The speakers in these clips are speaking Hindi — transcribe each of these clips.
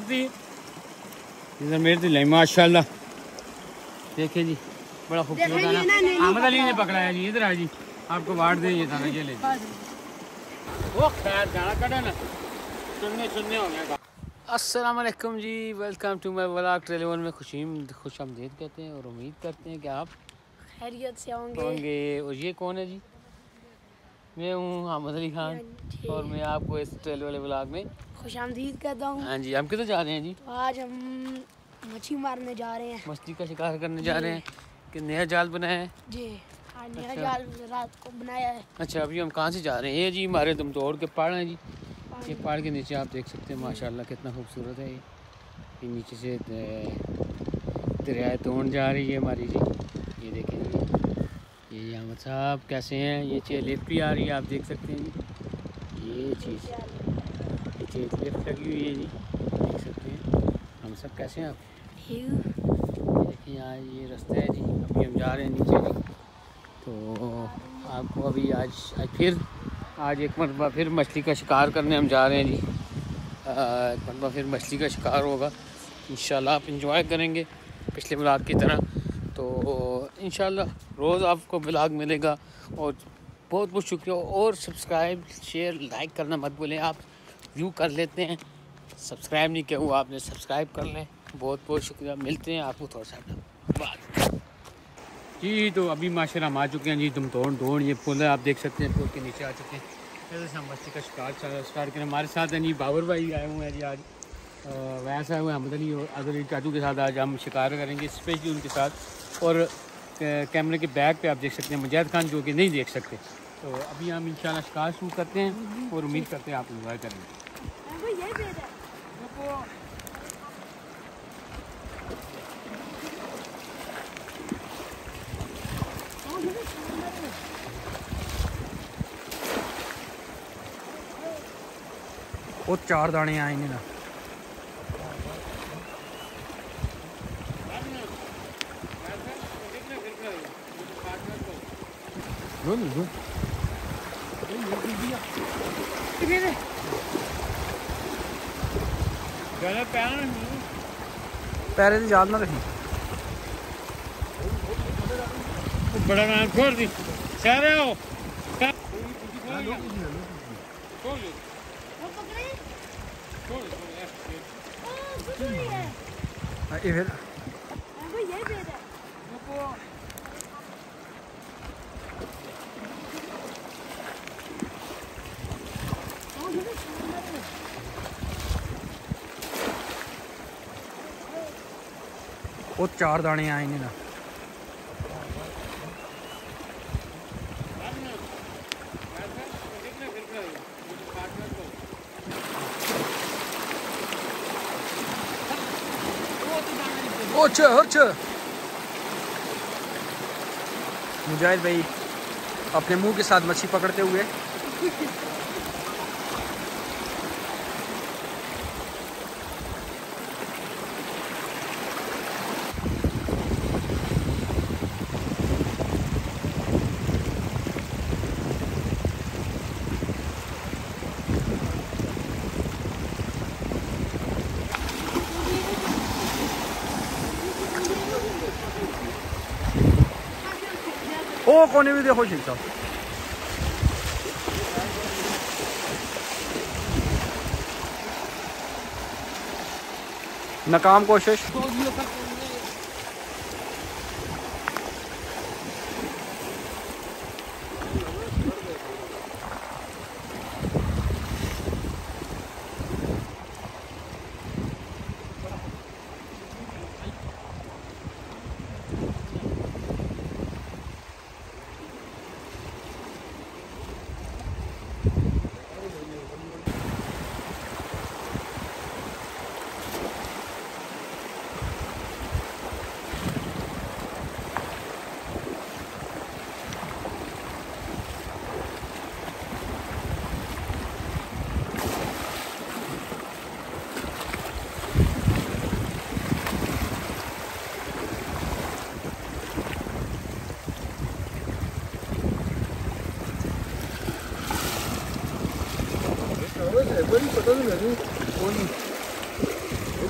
मेहरती इधर मेहरती ले माशाल्लाह। देखें जी बड़ा खूबसूरत है ना। अहमद अली ने पकड़ा है जी। इधर आ जी, आपको वाट दे ये था ना, ये ले वो खैर गाना कटा ना सुनने हो गया। अस्सलाम वालेकुम जी, welcome to my vlog trailer में खुश आमदीद कहते हैं और उम्मीद करते हैं कि आप खैरियत से होंगे। और ये कौन है जी? मैं हूँ अहमद अली खान और मैं आपको इस ट्रेलर वाले व्लॉग में खुश आमदीद कहता हूँ। हाँ जी, हम किधर जा रहे हैं जी? तो आज हम मछली मारने जा रहे हैं, मछली का शिकार करने जा रहे हैं। कि नया जाल बनाया है जी। हाँ, नया जाल रात को बनाया है। अच्छा, अभी हम कहाँ से जा रहे हैं? ये जी हमारे दम तोड़ के पहाड़ हैं जी। ये पहाड़ के नीचे आप देख सकते हैं माशाल्लाह कितना खूबसूरत है। ये नीचे से दरिया तोड़ जा रही है हमारी जी। ये देखें जी, ये अहमद साहब कैसे हैं? ये चेयर लिफ्ट भी आ रही है, आप देख सकते हैं जी। ये चीज़ ये चेयर लिफ्ट लगी हुई है जी, देख सकते हैं। हम सब कैसे हैं आप? ये देखिए यहाँ ये रास्ता है जी, अभी हम जा रहे हैं नीचे जी। तो आपको अभी आज एक मरतबा फिर मछली का शिकार करने हम जा रहे हैं जी। एक मरतबा फिर मछली का शिकार होगा इंशाल्लाह। आप इंजॉय करेंगे पिछले व्लॉग की तरह। तो इंशाल्लाह रोज़ आपको व्लॉग मिलेगा। और बहुत बहुत शुक्रिया। और सब्सक्राइब शेयर लाइक करना मत भूलें। आप व्यू कर लेते हैं, सब्सक्राइब नहीं किया हुआ आपने, सब्सक्राइब कर लें। बहुत बहुत शुक्रिया। मिलते हैं आपको थोड़ा सा बाद जी। तो अभी माशाल्लाह हम आ चुके हैं जी तुम तोड़ ये पुल है, आप देख सकते हैं। पुल के नीचे आ चुके हैं। जैसे हम मछली का शिकार करें। हमारे साथ हैं जी बाबर भाई आए हुए हैं जी आज। वैसे आए हुए हैं अहमद अली और अदर चाचू के साथ। आज हम शिकार करेंगे स्पेशली उनके साथ। और कैमरे के बैक पे आप देख सकते हैं मुजाहिद खान जो कि नहीं देख सकते। तो अभी हम इंशाल्लाह शिकार शुरू करते हैं और उम्मीद करते हैं आप इंजॉय करेंगे। वो 4 दाने आए ना। पैरे से जाल ना रखी। बड़ा नाम छोड़ दी सारे हो। वो 4 दाने आए ना। मुजाहिद भाई अपने मुंह के साथ मछली पकड़ते हुए ओ कोने भी देखो जी साहब। नाकाम कोशिश।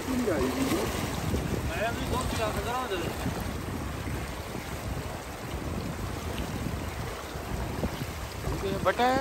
बटा है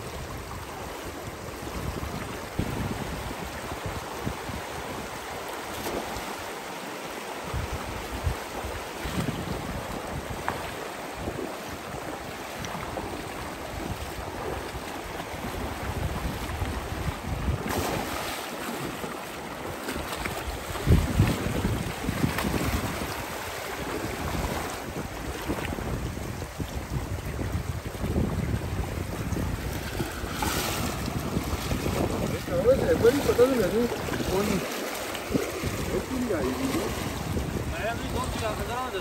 बड़ी पता नहीं लगी कौन कितनी आएगी मैं भी दो चला कर दे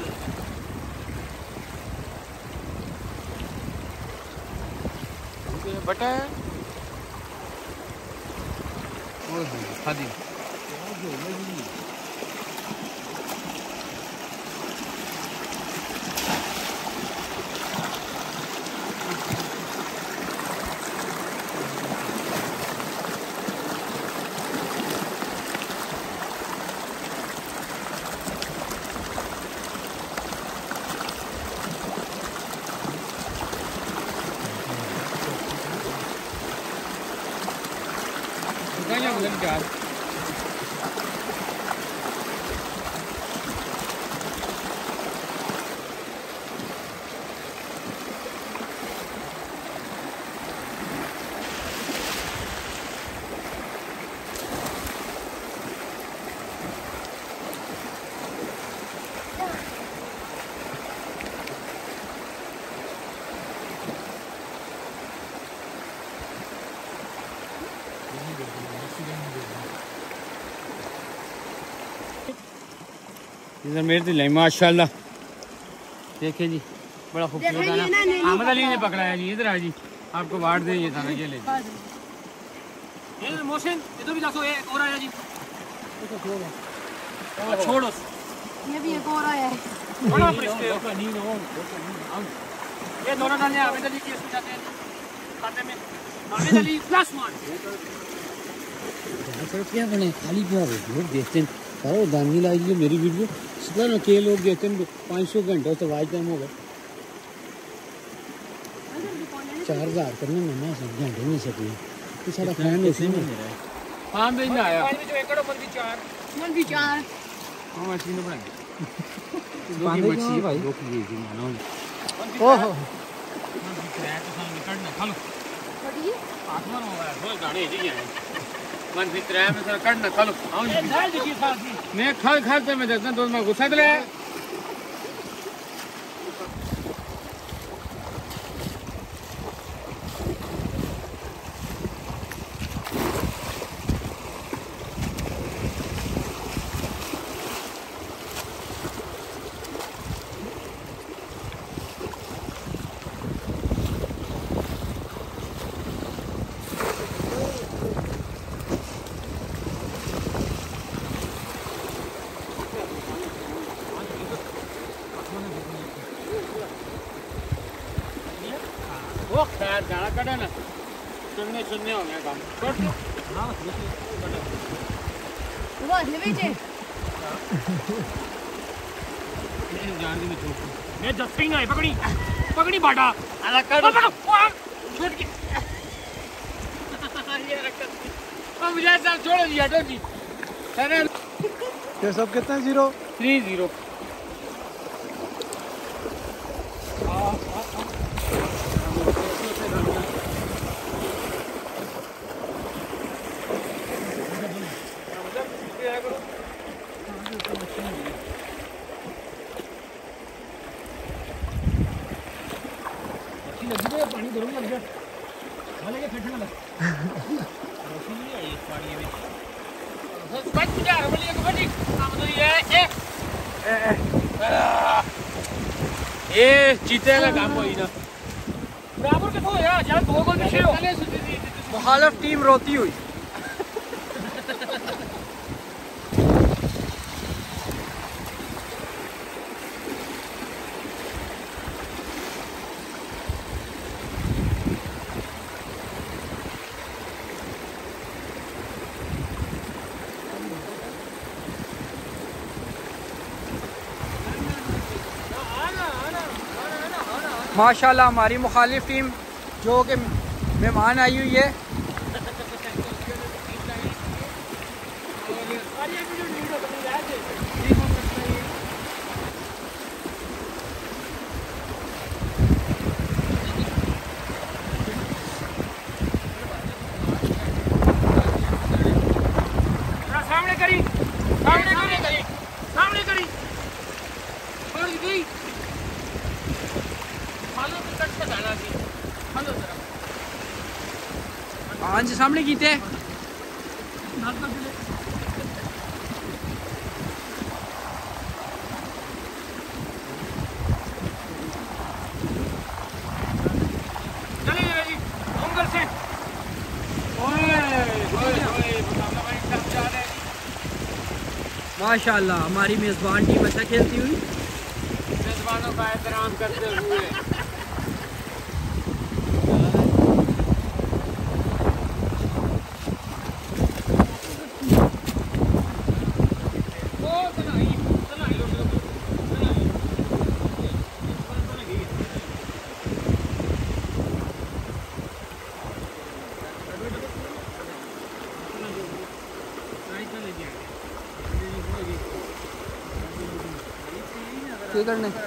बटा है वो खादी God. इधर मेरे दिल है माशाल्लाह देखें जी बड़ा खूबसूरत है ना अहमद अली ने पकड़ा है जी इधर आ जी आपको वाट दे ये था ना ये ले मोशन इधर भी देखो एक और आया जी छोड़ो ये भी एक और आया है बड़ा प्रिस्के ये दोनों डालने अहमद अली की इसमें जाते हैं खाते में अहमद अली +1 सर क्या बने खाली क्या लोग देखते हैं सारा दानी लाई ली मेरी वीडियो सुबह ना के लोग देखते हैं 500 घंटे तो वाइज टाइम हो गए 4000 करने में ना सब घंटे नहीं सके तो सारा फैन ऐसे में हां भाई ना आया पानी में जो एकड़ मन भी 4 हां मछली ने बनाई दो की मछली भाई दो की ये मानो ओहो क्रैक तो निकलना खा लो बड़ी आत्मा हो गया दो गाने जी हैं मन भी त्रय में सर कट ना खा लो आओ जी दाल देखिए साथ ही मैं खा खाते में देखता तो मैं गुस्सा दिला वो खैर गाना कटा ना सुनने हो गया काम छोड़ हां वो ले बेटे ये जान दी मैं छोड़ मैं जस्टिंग है पकड़ी बाटा अलग कर छोड़ के ये रखत अब मुझे सर छोड़ो जी हटो जी अरे ये सब कितना 0 3-0 पानी गर्म लग गया वाले के फटने लगा रोशनी नहीं आई इस पानी में बच जा बोलिए को बड़ी काम तो ये चीते का काम होई ना बराबर के तो यार 2 गोल पीछे हो मुखालिफ टीम रोती हुई माशाल्लाह हमारी मुखालिफ टीम जो कि मेहमान आई हुई है। हाँ जी सामने कीते माशाल्लाह हमारी मेज़बान टीम अच्छा खेलती हुई, मेज़बानों का एहतराम करते हुए। करने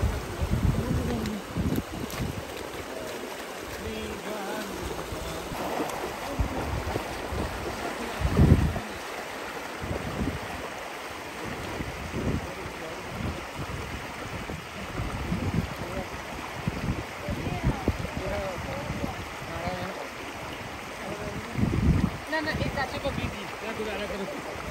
ना एक चाचे को भी दी क्या गुजारा करो।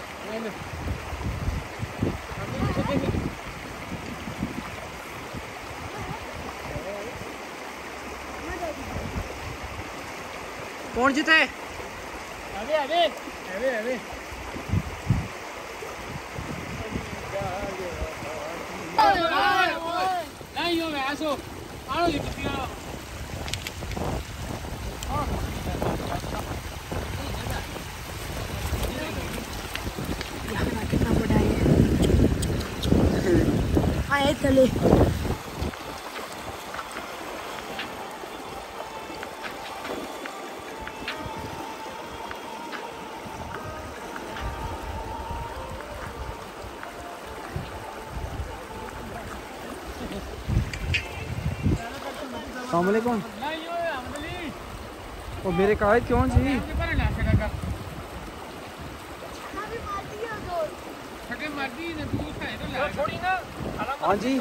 कौन जीते? अबे अबे अबे अबे नहीं हो ऐसो आओ जी कितना बड़ा है आए चले। अस्सलामुअलैकुम। और मेरे कायद क्यों जी? हाँ जी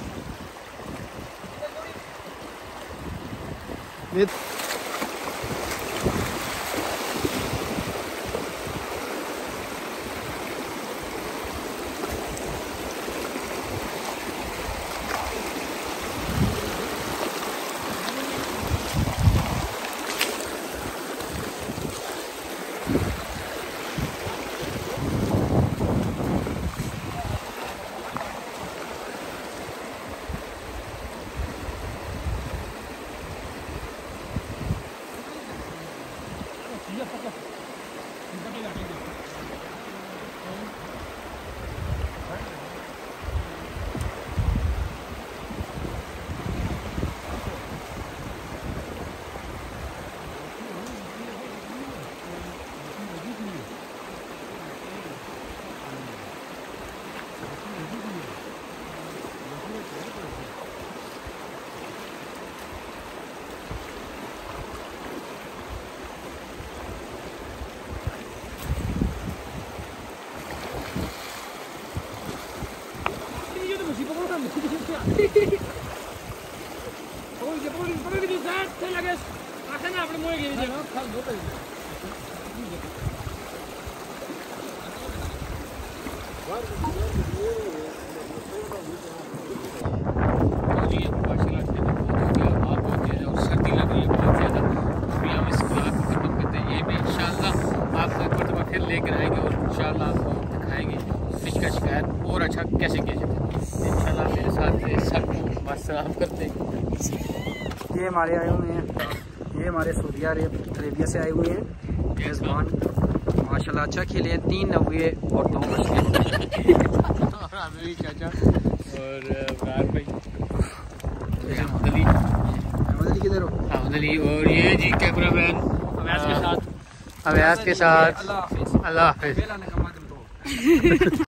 लेकर आएंगे और इंशाल्लाह आपको दिखाएंगे फिश का शिकार और अच्छा कैसे किया जाता है। इंशाल्लाह मेरे साथ सबको मसलाम करते हैं। ये हमारे आए हुए हैं, ये हमारे सऊदी अरेबिया से आए हुए हैं मेज़बान। माशाल्लाह अच्छा खेले हैं, 3 नव्वे और 2 मछली चाचा और भाई हाजिर हो। और ये जी कैमरामैन अवैस के साथ अल्लाह हाफिज़। अल्लाह हाफिज़।